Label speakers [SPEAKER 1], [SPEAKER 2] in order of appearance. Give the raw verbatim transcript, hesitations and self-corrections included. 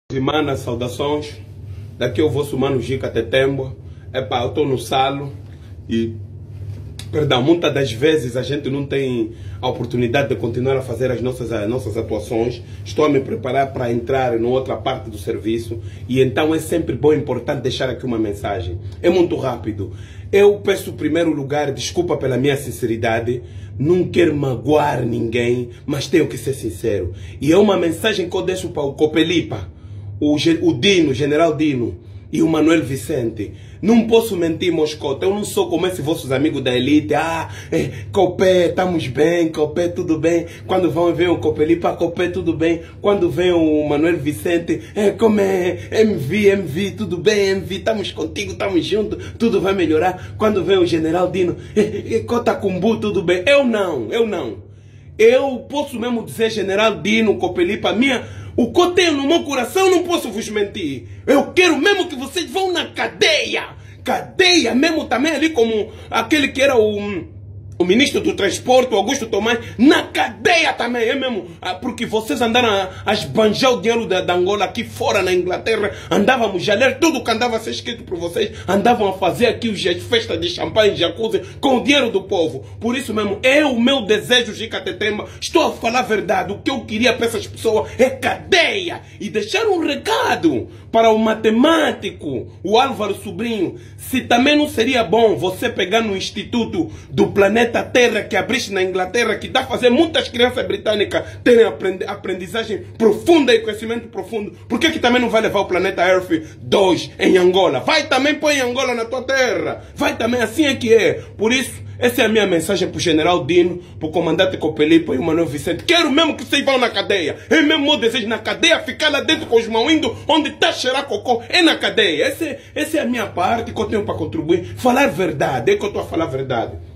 [SPEAKER 1] Semana, saudações. Daqui é o vosso mano Gica Tetembo. Epá, eu estou no salo e, perdão, muitas das vezes a gente não tem a oportunidade de continuar a fazer as nossas, as nossas atuações. Estou a me preparar para entrar em outra parte do serviço e então é sempre bom e importante deixar aqui uma mensagem. É muito rápido. Eu peço, em primeiro lugar, desculpa pela minha sinceridade. Não quero magoar ninguém, mas tenho que ser sincero. E é uma mensagem que eu deixo para o Copelipa, o, o Dino, o General Dino e o Manuel Vicente. Não posso mentir, Moscota. Eu não sou como esses vossos amigos da elite. Ah, é, Copé, estamos bem, Copé, tudo bem. Quando vão ver o Copelipa, Copé, tudo bem. Quando vem o Manuel Vicente, é, como é, M V, M V, tudo bem, M V, estamos contigo, estamos juntos, tudo vai melhorar. Quando vem o General Dino, é, é, Cota Cumbu, tudo bem. Eu não, eu não. Eu posso mesmo dizer, General Dino, Copelipa, minha... O que eu tenho no meu coração não posso vos mentir. Eu quero mesmo que vocês vão na cadeia. Cadeia mesmo também ali como aquele que era o... O ministro do Transporte, o Augusto Tomás, na cadeia também, é mesmo. Porque vocês andaram a, a esbanjar o dinheiro da, da Angola aqui fora na Inglaterra. Andávamos a ler tudo que andava a ser escrito por vocês. Andavam a fazer aqui as festas de champanhe, jacuzzi, com o dinheiro do povo. Por isso mesmo, é o meu desejo, Gica Tetembo. Estou a falar a verdade. O que eu queria para essas pessoas é cadeia. E deixar um recado para o matemático, o Álvaro Sobrinho. Se também não seria bom você pegar no Instituto do Planeta Terra que abriste na Inglaterra, que dá a fazer muitas crianças britânicas terem aprendizagem profunda e conhecimento profundo. Por que que também não vai levar o Planeta Earth dois em Angola? Vai também pôr em Angola na tua terra. Vai também, assim é que é. Por isso, essa é a minha mensagem para o General Dino, para o comandante Copelipa e o Manuel Vicente. Quero mesmo que vocês vão na cadeia. É mesmo meu desejo na cadeia, ficar lá dentro com os mãoindo, onde está cheirar cocô, é na cadeia. Essa é, essa é a minha parte que eu tenho para contribuir. Falar verdade, é que eu estou a falar verdade.